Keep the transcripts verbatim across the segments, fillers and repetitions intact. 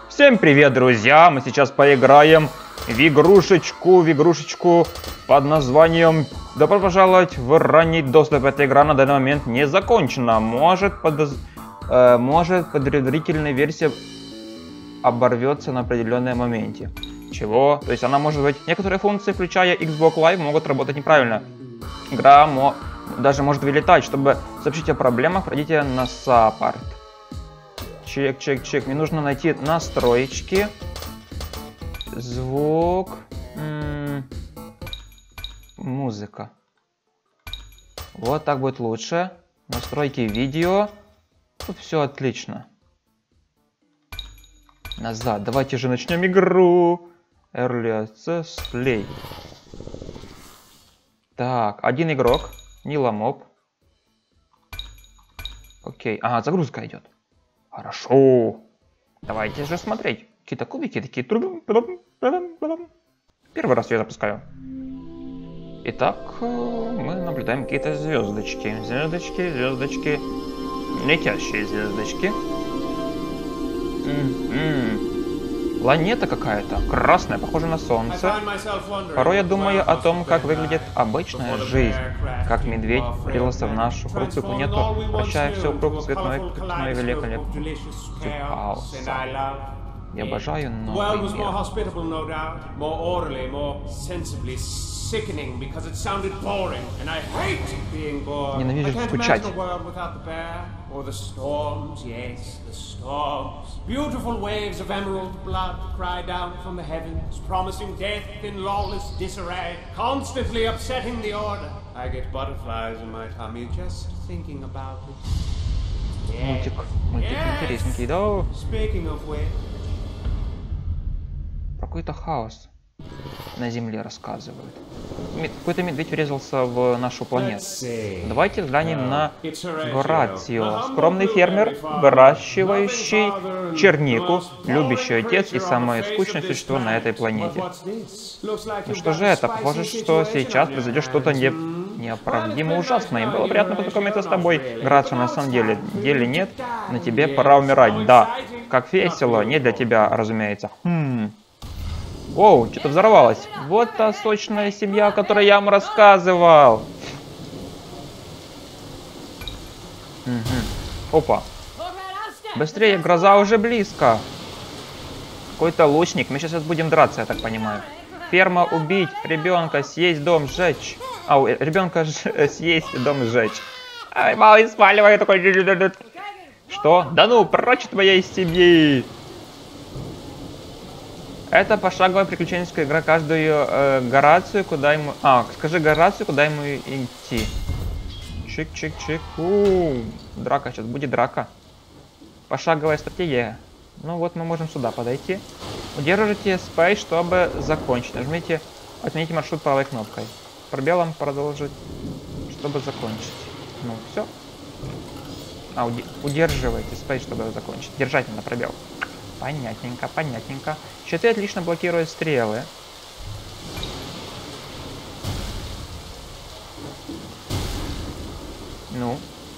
Всем привет, друзья! Мы сейчас поиграем в игрушечку, в игрушечку под названием «Добро пожаловать в ранний доступ». Эта игра на данный момент не закончена. Может, под... э, может предварительная версия оборвется на определенном моменте. Чего? То есть она может быть... Некоторые функции, включая Xbox Live, могут работать неправильно. Игра мо... даже может вылетать. Чтобы сообщить о проблемах, пройдите на саппорт. Чек, чек, чек. Мне нужно найти настроечки. Звук. М-м- музыка. Вот так будет лучше. Настройки видео. Тут все отлично. Назад. Давайте же начнем игру. Early Access Play. Так, один игрок. Ниломоб. Окей. Ага, загрузка идет. Хорошо. Давайте же смотреть. Какие-то кубики такие. Первый раз я запускаю. Итак, мы наблюдаем какие-то звездочки. Звездочки, звездочки. Летящие звездочки. М-м-м. Планета какая-то. Красная, похожа на солнце. Порой я думаю о том, как выглядит обычная жизнь. Как медведь прилился в нашу хрупкую планету, прощая все вокруг цветной, цветной великолепный хаос. Я обожаю новый мир. Ненавижу скучать. Or the storms, yes, the storms. Beautiful waves of emerald blood cry down from the heavens, promising death in lawless disarray, constantly upsetting the order. I get butterflies in my tummy just thinking about it. Yes. Мультик, мультик yes. Интересненький, да? Speaking of which. Про какой-то хаос на Земле рассказывают. Какой-то медведь врезался в нашу планету. Давайте взглянем на Горацио. Скромный фермер, выращивающий чернику, любящий отец и самое скучное существо на этой планете. Ну что же это? Похоже, что сейчас произойдет что-то не... неоправдимо ужасное. Им было приятно познакомиться с тобой. Горацио, на самом деле. Деле нет, на тебе пора умирать. Да, как весело. Не для тебя, разумеется. Хм... Оу, что-то взорвалось. Вот та сочная семья, о которой я вам рассказывал. Угу. Опа. Быстрее, гроза уже близко. Какой-то лучник. Мы сейчас будем драться, я так понимаю. Ферма убить, ребенка съесть, дом сжечь. А, ребенка съесть, дом сжечь. Ай, малый сваливай такой. Что? Да ну, прочь от моей семьи. Это пошаговая приключенческая игра. Каждую э, Горацию, куда ему... А, скажи Горацию, куда ему идти. Чик-чик-чик. У-у-у. Драка, сейчас будет драка. Пошаговая стратегия. Ну вот мы можем сюда подойти. Удержите Space, чтобы закончить. Нажмите, отмените маршрут правой кнопкой. Пробелом продолжить, чтобы закончить. Ну, все. А, уд... удерживайте Space, чтобы закончить. Держать на пробел. Понятненько, понятненько. Щиты отлично блокируют стрелы. Ну.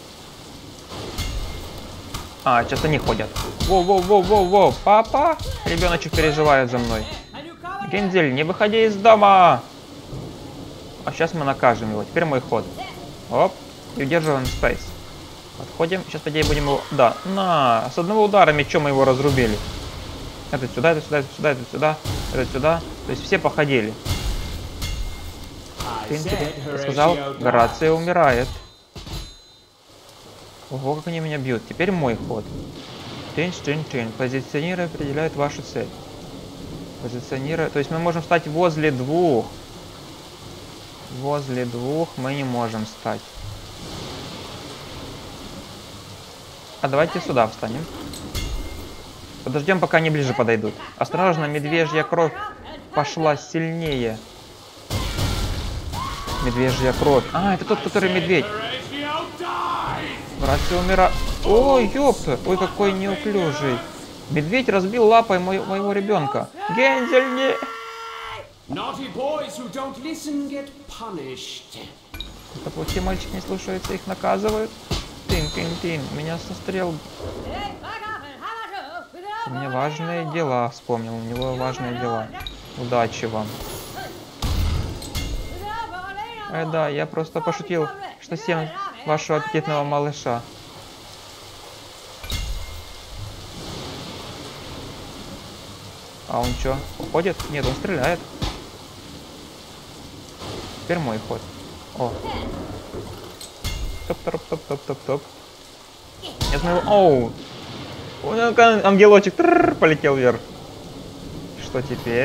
А, сейчас они ходят. Воу-воу-воу-воу-воу. Папа! Ребеночек переживает за мной. Гензель, не выходи из дома! А сейчас мы накажем его. Теперь мой ход. Оп. И удерживаем Space. Подходим. Сейчас, по идее, будем его... Да. На! С одного удара мечом мы его разрубили. Это сюда, это сюда, это сюда, это сюда, это сюда. То есть все походили. Я сказал, Горацио умирает. Ого, как они меня бьют. Теперь мой ход. Тынь-тынь-тынь. Позиционеры определяют вашу цель. Позиционеры... То есть мы можем стать возле двух. Возле двух мы не можем стать. А давайте сюда встанем. Подождем, пока они ближе подойдут. Осторожно, медвежья кровь пошла сильнее. Медвежья кровь. А, это тот, который медведь. Горацио умира. Ой, ёпта. Ой, какой неуклюжий. Медведь разбил лапой мо моего ребенка. Гензель, не... Это плохие мальчики не слушаются, их наказывают. Тин-тин-тин. Меня сострел. У меня важные дела, вспомнил. У него важные дела. Удачи вам. Ай да, я просто пошутил, что съем вашего аппетитного малыша. А он что, уходит? Нет, он стреляет. Теперь мой ход. О. Топ-топ-топ-топ-топ-топ. Я смотрю, оу. Ангелочек трррр, полетел вверх. Что теперь?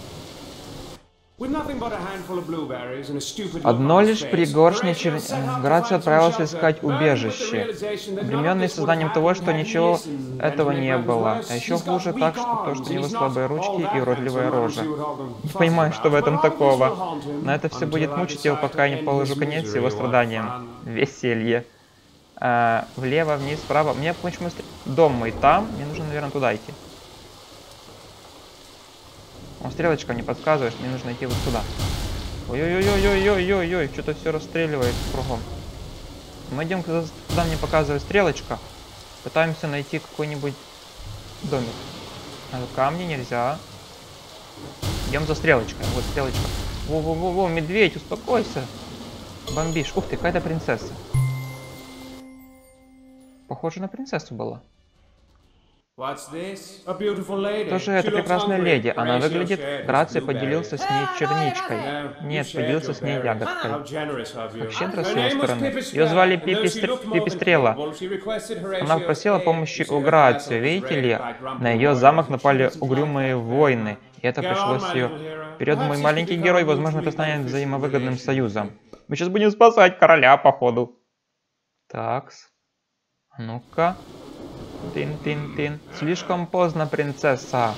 Одно лишь пригоршни чер... Горацио отправился искать убежище, обремененный сознанием того, что ничего этого не было. А еще хуже так, что то, что у него слабые ручки и уродливая рожа. Не понимаю, что в этом такого. Но это все будет мучить его, пока я не положу конец его страданиям. Веселье. А, влево, вниз, вправо. Мне почему дом мой там, мне нужно, наверное, туда идти. Он стрелочка не подсказывает, мне нужно идти вот сюда. Ой-ой-ой-ой-ой-ой-ой, что-то все расстреливает кругом. Мы идем куда мне показывает стрелочка. Пытаемся найти какой-нибудь домик. А камни нельзя. Идем за стрелочкой. Вот стрелочка. Во-во-во-во, медведь, успокойся. Бомбишь. Ух ты, какая-то принцесса. Похоже на принцессу была. Кто же эта прекрасная леди? Она выглядит... Горацио поделился с ней черничкой. Нет, поделился с ней ягодкой. Как щедро с его стороны. Ее звали Пипистрела. Она попросила помощи у Горацио. Видите ли, на ее замок напали угрюмые войны. И это пришлось ее... Вперед, мой маленький герой, возможно, это станет взаимовыгодным союзом. Мы сейчас будем спасать короля, походу. Такс. Ну-ка. Тин-тин-тин. Слишком поздно, принцесса.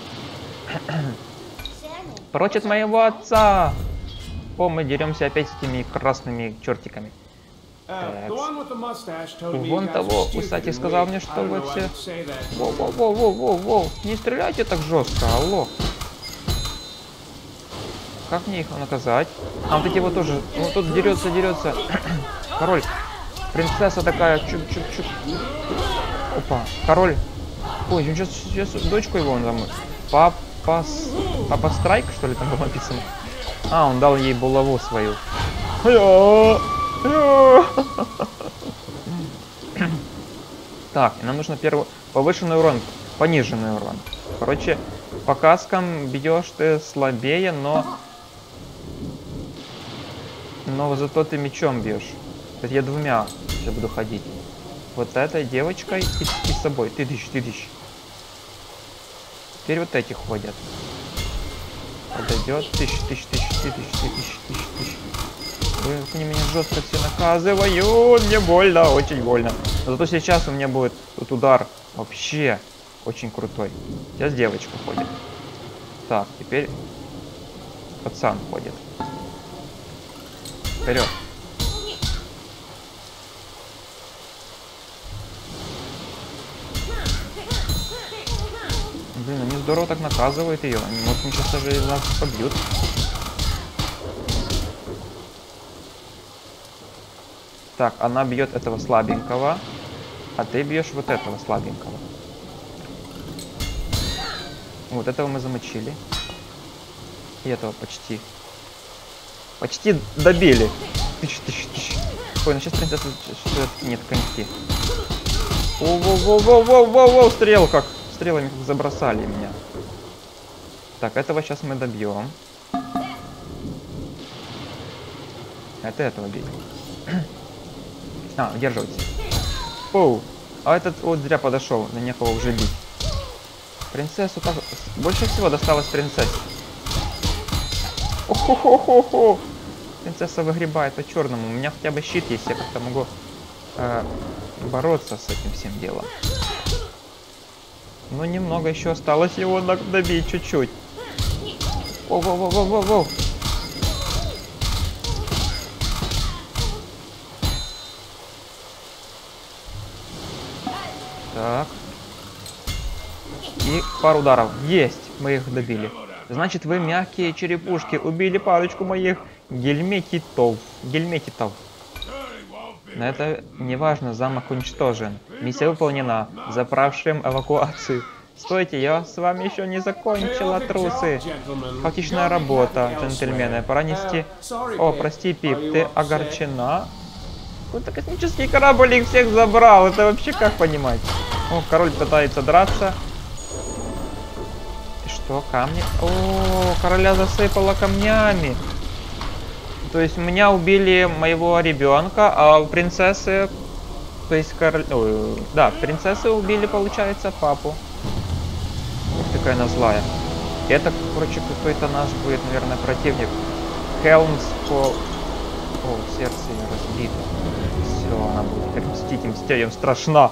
Прочь от моего отца. О, мы деремся опять с этими красными чертиками. Вон того, кстати, сказал мне, что вы все... Воу-воу-воу-воу-воу. Не стреляйте так жестко, алло. Как мне их наказать? А вот эти вот тоже... Вот тут дерется, дерется. Король. Принцесса такая. Чук-чук-чук. Опа, король. Ой, сейчас, сейчас дочку его он там. Папа... Папа Страйк, что ли, там было написано? А, он дал ей булаву свою. Так, нам нужно первый повышенный урон, пониженный урон. Короче, по каскам бьешь ты слабее, но... Но зато ты мечом бьешь. Это я двумя сейчас буду ходить. Вот этой девочкой и, и с собой. Ты тысяч, ты тысяч. Теперь вот эти ходят. Подойдет. Тысяч, тысяч, тысяч, тысяч, тысяч, тысяч, тысяч. Вы они меня жестко все наказывают. Мне больно, очень больно. Но зато сейчас у меня будет тут удар вообще очень крутой. Сейчас девочка ходит. Так, теперь пацан ходит. Вперед. Блин, они здорово так наказывают ее. Может, они сейчас даже нас побьют. Так, она бьет этого слабенького, а ты бьешь вот этого слабенького. Вот этого мы замочили. И этого почти. Почти добили. Тысяч, тысяч, тысяч. Ой, ну сейчас принцесса все-таки нет коньки. Воу-воу-воу-воу-воу-воу, стрел как. Стрелами как забросали меня. Так, этого сейчас мы добьем. Это этого бить. А, удерживайте. Оу. А этот вот зря подошел, на некого уже бить. Принцессу так... Больше всего досталось принцессе. Охо-хо-хо-хо. Принцесса выгребает по-черному. У меня хотя бы щит есть, я как-то могу э, бороться с этим всем делом. Но немного еще осталось его добить чуть-чуть. Воу-воу-воу-воу-воу. Так. И пару ударов. Есть! Мы их добили. Значит, вы мягкие черепушки убили парочку моих гельметитов. Гельметитов. Но это не важно, замок уничтожен. Миссия выполнена. Заправшим эвакуацию. Стойте, я с вами еще не закончила, трусы. Хаотичная работа, джентльмены. Пора нести... О, прости, Пип, ты огорчена? Какой-то космический корабль их всех забрал. Это вообще как понимать? О, король пытается драться. И что, камни? О, короля засыпало камнями. То есть меня убили моего ребенка, а у принцессы... То есть король... Ой, да, принцессы убили, получается, папу. Какая она злая. Это, короче, какой-то наш будет, наверное, противник. Хелмс по... О, сердце ее разбито. Все, она будет теперь мстить, мстить, им страшно.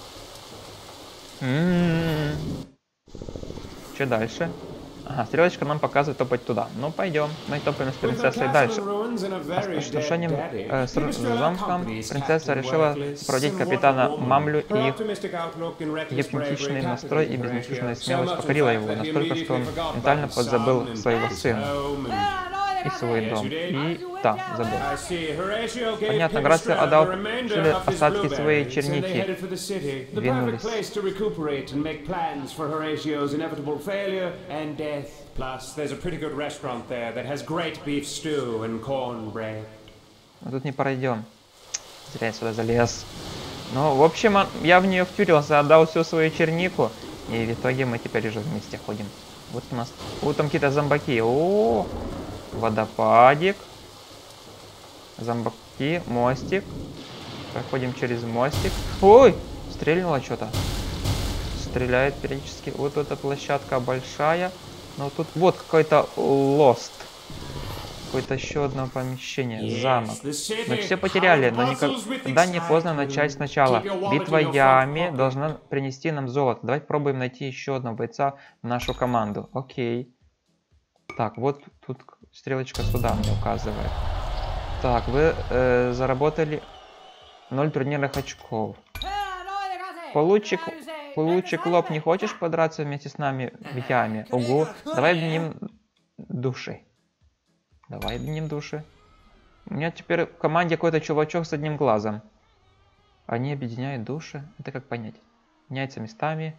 М-м-м. Что дальше? Ага, стрелочка нам показывает топать туда. Ну, пойдем. Мы топаем с принцессой дальше. С разрушением э, с замком принцесса решила проводить капитана Мамлю, и их гипнотичный настрой и безмятежная смелость покорила его настолько, что он ментально подзабыл своего сына и свой дом. И... да, забыл. Понятно, Грация отдал остатки своей черники. Двинулись. Мы тут не пройдем. Зря я сюда залез. Ну, в общем, я в нее втюрился, отдал всю свою чернику. И в итоге мы теперь уже вместе ходим. Вот у нас... Вот там какие-то зомбаки. О, водопадик. Зомбаки, мостик. Проходим через мостик. Ой, стрельнуло что-то. Стреляет периодически. Вот эта площадка большая. Но тут вот какой-то лост. Какое-то еще одно помещение. Замок. Мы все потеряли, но никогда не поздно начать сначала. Битва Ями должна принести нам золото. Давайте пробуем найти еще одного бойца в нашу команду. Окей. Так, вот тут стрелочка сюда мне указывает. Так, вы э, заработали ноль турнирных очков. Получик, получик лоб, не хочешь подраться вместе с нами в яме? Угу. Давай объединим души. Давай объединим души. У меня теперь в команде какой-то чувачок с одним глазом. Они объединяют души. Это как понять? Меняются местами.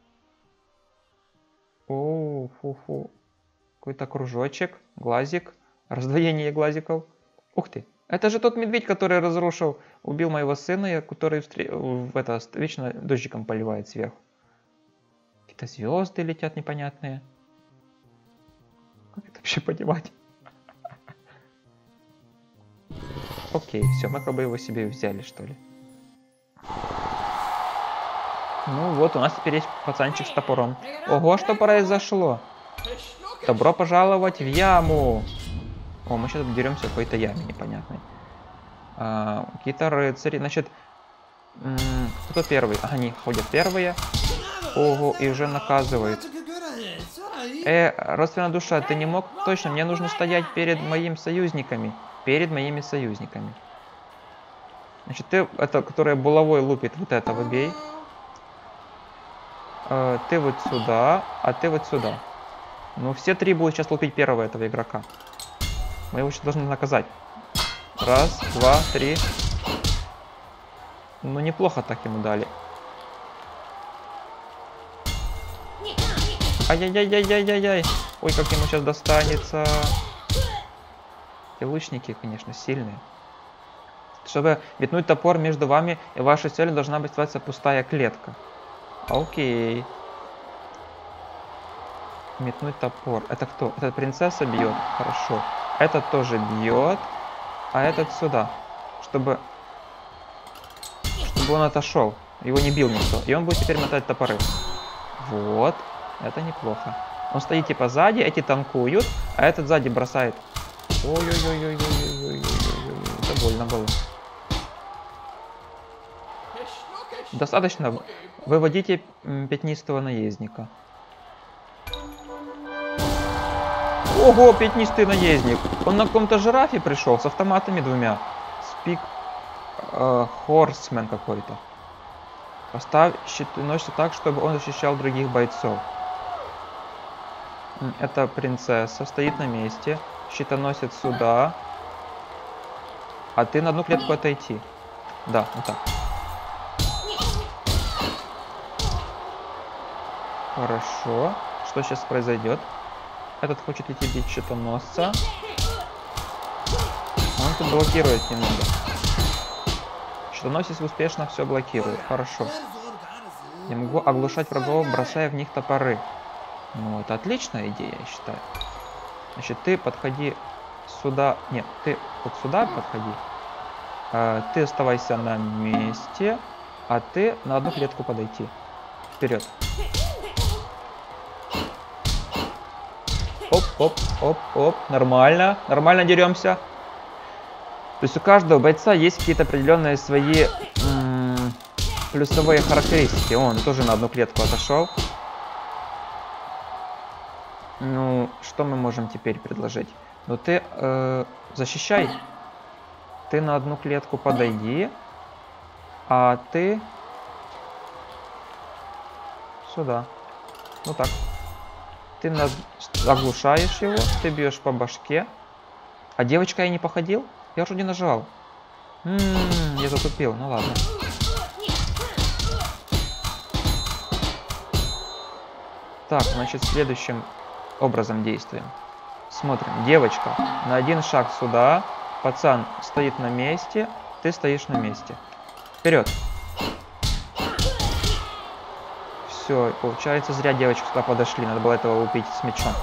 О, фу-фу. Какой-то кружочек, глазик. Раздвоение глазиков. Ух ты. Это же тот медведь, который разрушил, убил моего сына, который встр... в это вечно дождиком поливает сверху. Какие-то звезды летят непонятные. Как это вообще понимать? Окей, все, мы как бы его себе взяли, что ли. Ну вот, у нас теперь есть пацанчик с топором. Ого, что произошло? Добро пожаловать в яму! О, мы сейчас деремся в какой-то яме непонятной. А, какие-то рыцари. Значит, кто первый? Ага, они ходят первые. Ого, и уже наказывают. Э, родственная душа, ты не мог? Точно, мне нужно стоять перед моими союзниками. Перед моими союзниками. Значит, ты, это, которая булавой лупит, вот этого бей. Э, ты вот сюда, а ты вот сюда. Ну, все три будут сейчас лупить первого этого игрока. Мы его сейчас должны наказать. Раз, два, три. Ну, неплохо так ему дали. Ай-яй-яй-яй-яй-яй-яй. Ой, как ему сейчас достанется. И лучники, конечно, сильные. Чтобы метнуть топор между вами и вашей целью должна быть оставаться пустая клетка. Окей. Метнуть топор. Это кто? Это принцесса бьет. Хорошо. Этот тоже бьет. А этот сюда. Чтобы... Чтобы он отошел. Его не бил никто. И он будет теперь мотать топоры. Вот. Это неплохо. Он стоит типа сзади, эти танкуют, а этот сзади бросает. Ой-ой-ой-ой-ой-ой-ой-ой-ой-ой. Это больно было. Достаточно. Выводите пятнистого наездника. Ого, пятнистый наездник. Он на каком-то жирафе пришел с автоматами двумя. Спик э, Хорсмен какой-то. Поставь щитоносец так, чтобы он защищал других бойцов. Это принцесса стоит на месте. Щитоносец сюда. А ты на одну клетку отойти. Да, вот так. Хорошо. Что сейчас произойдет? Этот хочет идти бить щитоносца. Он тут блокирует немного. Щитоносец успешно все блокирует. Хорошо. Я могу оглушать врагов, бросая в них топоры. Ну, это отличная идея, я считаю. Значит, ты подходи сюда. Нет, ты вот сюда подходи. А, ты оставайся на месте, а ты на одну клетку подойти. Вперед. Оп, оп, оп, оп. Нормально. Нормально деремся. То есть у каждого бойца есть какие-то определенные свои м-м, плюсовые характеристики. Он тоже на одну клетку отошел. Ну, что мы можем теперь предложить? Ну, ты э, защищай. Ты на одну клетку подойди. А ты сюда. Ну так. Ты над... оглушаешь его, ты бьешь по башке. А девочка я не походил? Я уже не нажал. М-м, я затупил, ну ладно. Так, значит, следующим образом действуем. Смотрим, девочка на один шаг сюда, пацан стоит на месте, ты стоишь на месте. Вперед. Все, получается, зря девочку сюда подошли, надо было этого убить с мечом.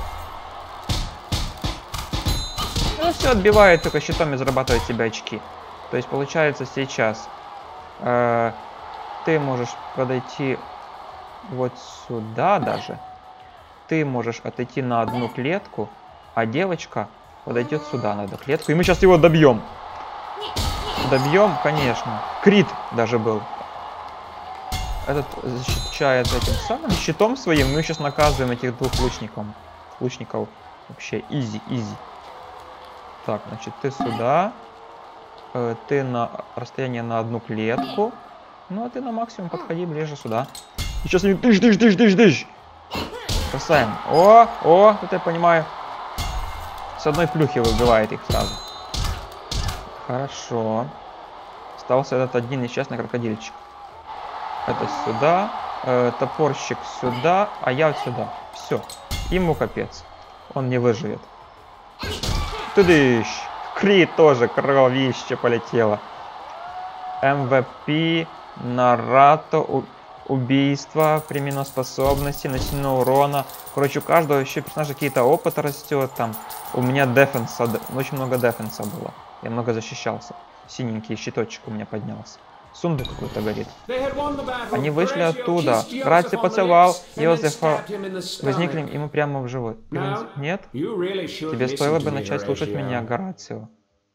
Ну все, отбивает, только щитом и зарабатывает себе очки. То есть, получается, сейчас э, ты можешь подойти вот сюда даже. Ты можешь отойти на одну клетку, а девочка подойдет сюда на одну клетку. И мы сейчас его добьем. Добьем, конечно. Крит даже был. Этот защищает этим самым щитом своим. Мы сейчас наказываем этих двух лучников. Лучников вообще изи, изи. Так, значит, ты сюда. Э, ты на расстояние на одну клетку. Ну, а ты на максимум подходи ближе сюда. И сейчас они дыш, дыш, дыш, дыш, дыш. Бросаем. О, о, это я понимаю. С одной плюхи выбивает их сразу. Хорошо. Остался этот один несчастный крокодильчик. Это сюда. Э, топорщик сюда. А я вот сюда. Все. Ему капец. Он не выживет. Тыдыщ. Крит тоже кровище полетело. эм вэ пэ. Нарато. Убийство, применоспособности, нанесенного урона. Короче, у каждого еще персонажа какие-то опыта растет. Там у меня дефенса, очень много дефенса было. Я много защищался. Синенький щиточек у меня поднялся. Сундук какой-то горит. Они вышли оттуда. Граций поцеловал Йозефа. Возникли ему прямо в живот. Нет? Тебе стоило бы начать слушать меня, Горацио.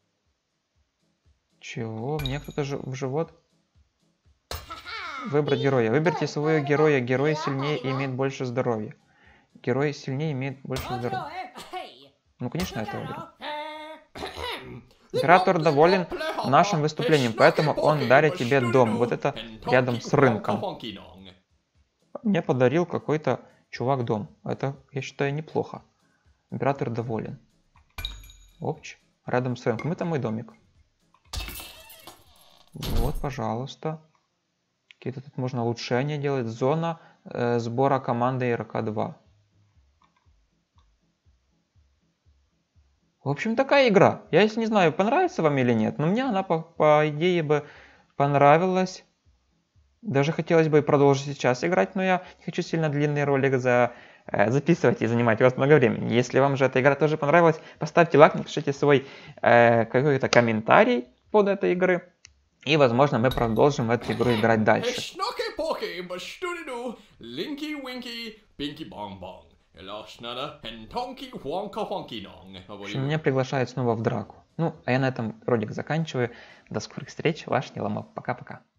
Чего? Мне кто-то ж... в живот? Выбрать героя. Выберите своего героя. Герой сильнее и имеет больше здоровья. Герой сильнее имеет больше здоровья. Ну, конечно, это выберу. Император доволен нашим выступлением, поэтому он дарит тебе дом. Вот это рядом с рынком. Мне подарил какой-то чувак дом. Это, я считаю, неплохо. Император доволен. Опч. Рядом с рынком. Это мой домик. Вот, пожалуйста. Какие-то тут можно улучшения делать. Зона э, сбора команды эр ка два. В общем, такая игра. Я не знаю, понравится вам или нет, но мне она, по, по идее, бы понравилась. Даже хотелось бы продолжить сейчас играть, но я не хочу сильно длинный ролик за, э, записывать и занимать у вас много времени. Если вам же эта игра тоже понравилась, поставьте лайк, напишите свой э, какой-то комментарий под этой игрой. И, возможно, мы продолжим в эту игру играть дальше. В общем, меня приглашают снова в драку. Ну, а я на этом ролик заканчиваю. До скорых встреч, ваш Ниламов. Пока-пока.